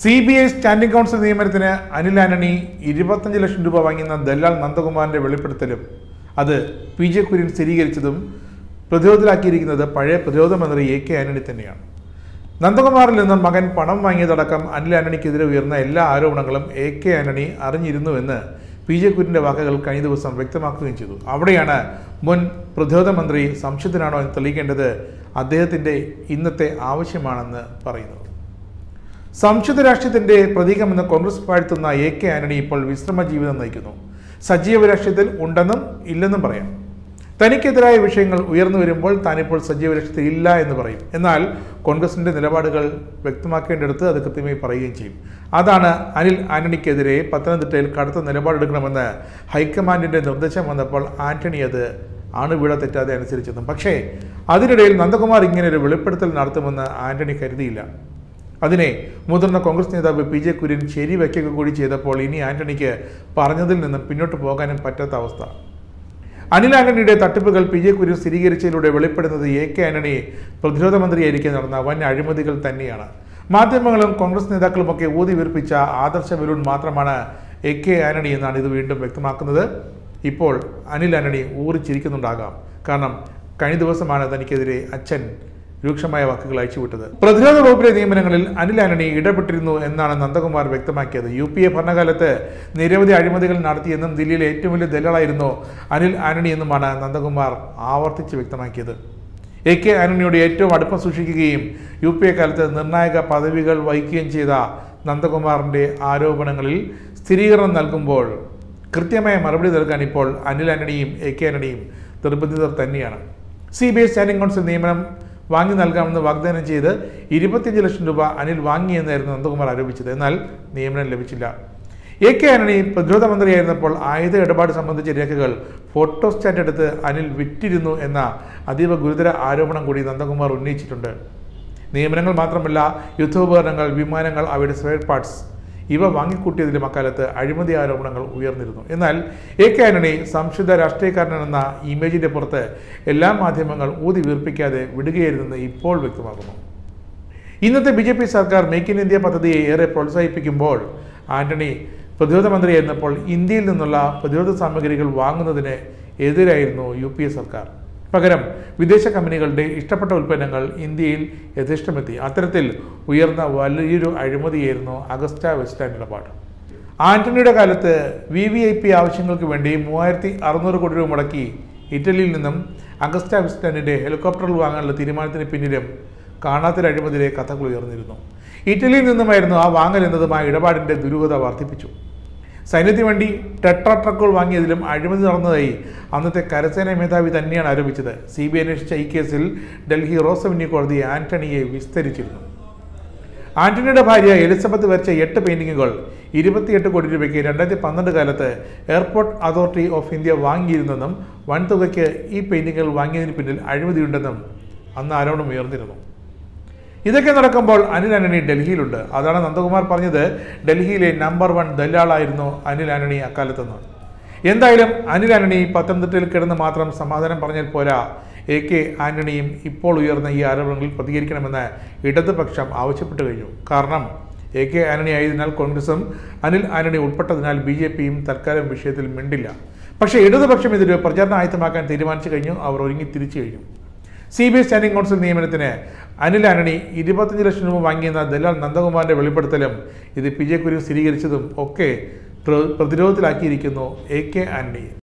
CBI standing council നിയമനത്തിന് അനിൽ ആന്റണി 25 ലക്ഷം രൂപ വാങ്ങിയെന്ന ദല്ലാൽ നന്ദകുമാറിന്റെ വെളിപ്പെടുത്തലും അത് PJ കുര്യൻ സ്ഥിരീകരിച്ചതും പ്രതിരോധത്തിലാക്കിയിരിക്കുന്നത് പഴയ പ്രതിരോധ മന്ത്രി AK ആന്റണി തന്നെയാണ്. നന്ദകുമാറിൽ നിന്നും മകൻ പണം വാങ്ങിയതടക്കം അനിൽ ആന്റണിക്കെതിരെ ഉയർന്ന എല്ലാ ആരോപണങ്ങളും AK ആന്റണി അറിഞ്ഞിരുന്നുവെന്ന് PJ കുര്യന്റെ വാക്കുകൾ കഴിഞ്ഞ ദിവസം വ്യക്തമാക്കുകയും ചെയ്തു. അവിടെയാണ് മുൻ പ്രതിരോധ മന്ത്രി സംശുദ്ധനാണോ എന്ന് തെളിയിക്കേണ്ടത് അദ്ദേഹത്തിന്റെ ഇന്നത്തെ ആവശ്യമാണെന്ന് പറയുന്നത്. സംശുദ്ധ രാഷ്ട്രീയത്തിന്റെ പ്രതീകമെന്ന് കോൺഗ്രസ് വാഴ്ത്തുന്ന AK ആന്റണി ഇപ്പോൾ വിശ്രമ ജീവിതം നയിക്കുന്നു. സജീവ രാഷ്ട്രീയത്തിൽ ഉണ്ടെന്നും ഇല്ലെന്നും പറയാം. തനിക്കെതിരായ വിഷയങ്ങൾ ഉയർന്നു വരുമ്പോൾ താനിപ്പോൾ സജീവ രാഷ്ട്രീയത്തിൽ ഇല്ല എന്ന് പറയും. എന്നാൽ കോൺഗ്രസിന്റെ നിലപാടുകൾ വ്യക്തമാക്കേണ്ടടുത്ത് അത് കൃത്യമായി പറയുകയും ചെയ്യും. അതാണ് അനിൽ ആന്റണിക്കെതിരെ പത്തനംതിട്ടയിൽ കടുത്ത നിലപാടെടുക്കണമെന്ന് ഹൈക്കമാൻഡിന്റെ നിർദ്ദേശം വന്നപ്പോൾ ആന്റണി അത് വീഴ തെറ്റാതെ അനുസരിച്ചെന്നും. പക്ഷേ അതിനിടയിൽ നന്ദകുമാർ ഇങ്ങനെ ഒരു വെളിപ്പെടുത്തൽ നടത്തുമെന്ന് ആന്റണി കരുതിയില്ല. അതിനെ മുതിർന്ന കോൺഗ്രസ് നേതാവ് PJ കുര്യൻ ശരിവയ്ക്കുക കൂടി ചെയ്തപ്പോൾ ഇനി ആന്റണിക്ക് പറഞ്ഞതിൽ നിന്നും പിന്നോട്ട് പോകാനും പറ്റാത്ത അവസ്ഥ. അനിൽ ആന്റണിയുടെ തട്ടിപ്പുകൾ PJ കുര്യൻ സ്ഥിരീകരിച്ചതിലൂടെ വെളിപ്പെടുന്നത് AK ആന്റണി പ്രതിരോധ മന്ത്രിയായിരിക്കെ നടന്ന വൻ അഴിമതികൾ തന്നെയാണ്. മാധ്യമങ്ങളും കോൺഗ്രസ് നേതാക്കളുമൊക്കെ ഊതി വീർപ്പിച്ച ആദർശ ബലൂൺ മാത്രമാണ് AK ആന്റണി എന്നാണ് ഇത് വീണ്ടും വ്യക്തമാക്കുന്നത്. ഇപ്പോൾ അനിൽ ആന്റണി ഊറിച്ചിരിക്കുന്നുണ്ടാകാം. കാരണം കഴിഞ്ഞ ദിവസമാണ് തനിക്കെതിരെ അച്ഛൻ രൂക്ഷമായ വാക്കുകൾ അയച്ചുവിട്ടത്. പ്രതിരോധ വകുപ്പിലെ നിയമനങ്ങളിൽ അനിൽ ആന്റണി ഇടപെട്ടിരുന്നു എന്നാണ് നന്ദകുമാർ വ്യക്തമാക്കിയത്. UPA ഭരണകാലത്ത് നിരവധി അഴിമതികൾ നടത്തിയെന്നും ദില്ലിയിലെ ഏറ്റവും വലിയ ദല്ലാളായിരുന്നു അനിൽ ആന്റണി എന്നുമാണ് നന്ദകുമാർ ആവർത്തിച്ച് വ്യക്തമാക്കിയത്. AK ആന്റണിയോട് ഏറ്റവും അടുപ്പം സൂക്ഷിക്കുകയും UPA കാലത്ത് നിർണായക പദവികൾ വഹിക്കുകയും ചെയ്ത നന്ദകുമാറിന്റെ ആരോപണങ്ങളിൽ സ്ഥിരീകരണം നൽകുമ്പോൾ കൃത്യമായ മറുപടി നൽകാൻ ഇപ്പോൾ അനിൽ ആന്റണിയും AK ആന്റണിയും നിർബന്ധിതർ തന്നെയാണ്. CBI സ്റ്റാൻഡിംഗ് കൗൺസിൽ നിയമനം വാങ്ങി നൽകാമെന്ന് വാഗ്ദാനം ചെയ്ത് 25 ലക്ഷം രൂപ അനിൽ വാങ്ങിയെന്നായിരുന്നു നന്ദകുമാർ ആരോപിച്ചത്. എന്നാൽ നിയമനം ലഭിച്ചില്ല. AK ആന്റണി പ്രതിരോധ മന്ത്രിയായിരുന്നപ്പോൾ ആയുധ ഇടപാട് സംബന്ധിച്ച രേഖകൾ ഫോട്ടോസ്റ്റാറ്റ് എടുത്ത് അനിൽ വിറ്റിരുന്നു എന്ന അതീവ ഗുരുതര ആരോപണം കൂടി നന്ദകുമാർ ഉന്നയിച്ചിട്ടുണ്ട്. നിയമനങ്ങൾ മാത്രമല്ല, യുദ്ധോപകരണങ്ങൾ, വിമാനങ്ങൾ, അവയുടെ സ്പെയർ പാർട്സ് ഇവ വാങ്ങിക്കൂട്ടിയതിലും അക്കാലത്ത് അഴിമതി ആരോപണങ്ങൾ ഉയർന്നിരുന്നു. എന്നാൽ AK ആന്റണി സംശുദ്ധ രാഷ്ട്രീയക്കാരനെന്ന ഇമേജിന്റെ പുറത്ത് എല്ലാ മാധ്യമങ്ങൾ ഊതി വീർപ്പിക്കാതെ വിടുകയായിരുന്നെന്ന് ഇപ്പോൾ വ്യക്തമാകുന്നു. ഇന്നത്തെ BJP സർക്കാർ മേക്ക് ഇൻ ഇന്ത്യ പദ്ധതിയെ ഏറെ പ്രോത്സാഹിപ്പിക്കുമ്പോൾ ആന്റണി പ്രതിരോധ മന്ത്രിയായിരുന്നപ്പോൾ ഇന്ത്യയിൽ നിന്നുള്ള പ്രതിരോധ സാമഗ്രികൾ വാങ്ങുന്നതിന് എതിരായിരുന്നു UPA സർക്കാർ. പകരം വിദേശ കമ്പനികളുടെ ഇഷ്ടപ്പെട്ട ഉൽപ്പന്നങ്ങൾ ഇന്ത്യയിൽ യഥേഷ്ടമെത്തി. അത്തരത്തിൽ ഉയർന്ന വലിയൊരു അഴിമതിയായിരുന്നു അഗസ്റ്റ വെസ്റ്റ്ലാൻഡ് ഇടപാട്. ആന്റണിയുടെ കാലത്ത് VVIP ആവശ്യങ്ങൾക്ക് വേണ്ടി 3600 കോടി രൂപ മുടക്കി ഇറ്റലിയിൽ നിന്നും അഗസ്റ്റ വെസ്റ്റ്ലാൻഡിന്റെ ഹെലികോപ്റ്ററുകൾ വാങ്ങാനുള്ള തീരുമാനത്തിന് പിന്നിലും കാണാത്തൊരു അഴിമതിയിലെ കഥകൾ ഉയർന്നിരുന്നു. ഇറ്റലിയിൽ നിന്നുമായിരുന്നു ആ വാങ്ങൽ എന്നതുമായ ഇടപാടിന്റെ ദുരൂഹത വർദ്ധിപ്പിച്ചു. സൈന്യത്തിന് വേണ്ടി ടെട്രാ ട്രക്കുകൾ വാങ്ങിയതിലും അഴിമതി നടന്നതായി അന്നത്തെ കരസേനാ മേധാവി തന്നെയാണ് ആരോപിച്ചത്. CBI അന്വേഷിച്ച ഈ കേസിൽ ഡൽഹി റോസ് അവന്യൂ കോടതി ആന്റണിയെ വിസ്തരിച്ചിരുന്നു. ആന്റണിയുടെ ഭാര്യ എലിസബത്ത് വരച്ച 8 പെയിന്റിങ്ങുകൾ 28 കോടി രൂപയ്ക്ക് 2012 കാലത്ത് എയർപോർട്ട് അതോറിറ്റി ഓഫ് ഇന്ത്യ വാങ്ങിയിരുന്നെന്നും വൻതുകയ്ക്ക് ഈ പെയിന്റിങ്ങുകൾ വാങ്ങിയതിന് പിന്നിൽ അഴിമതിയുണ്ടെന്നും അന്ന് ആരോപണം ഉയർന്നിരുന്നു. ഇതൊക്കെ നടക്കുമ്പോൾ അനിൽ ആന്റണി ഡൽഹിയിലുണ്ട്. അതാണ് നന്ദകുമാർ പറഞ്ഞത് ഡൽഹിയിലെ നമ്പർ 1 ദല്ലാളായിരുന്നു അനിൽ ആന്റണി അക്കാലത്തെന്ന്. എന്തായാലും അനിൽ ആന്റണി പത്തനംതിട്ടയിൽ കിടന്ന് മാത്രം സമാധാനം പറഞ്ഞാൽ പോരാ, AK ആന്റണിയും ഇപ്പോൾ ഉയർന്ന ഈ ആരോപണങ്ങളിൽ പ്രതികരിക്കണമെന്ന് ഇടതുപക്ഷം ആവശ്യപ്പെട്ടു കഴിഞ്ഞു. കാരണം AK ആന്റണി ആയതിനാൽ കോൺഗ്രസും അനിൽ ആന്റണി ഉൾപ്പെട്ടതിനാൽ BJPയും തൽക്കാലം വിഷയത്തിൽ മിണ്ടില്ല. പക്ഷേ ഇടതുപക്ഷം ഇതൊരു പ്രചാരണ ആയുധമാക്കാൻ തീരുമാനിച്ചു കഴിഞ്ഞു. അവർ ഒരുങ്ങി തിരിച്ചു കഴിഞ്ഞു. CBI സ്റ്റാൻഡിംഗ് കൗൺസിൽ നിയമനത്തിന് അനിൽ ആന്റണി 25 ലക്ഷം രൂപ വാങ്ങിയെന്ന ദല്ലാൽ നന്ദകുമാറിന്റെ വെളിപ്പെടുത്തലും ഇത് PJ കുര്യൻ സ്ഥിരീകരിച്ചതും ഒക്കെ പ്രതിരോധത്തിലാക്കിയിരിക്കുന്നു AK ആന്റണി.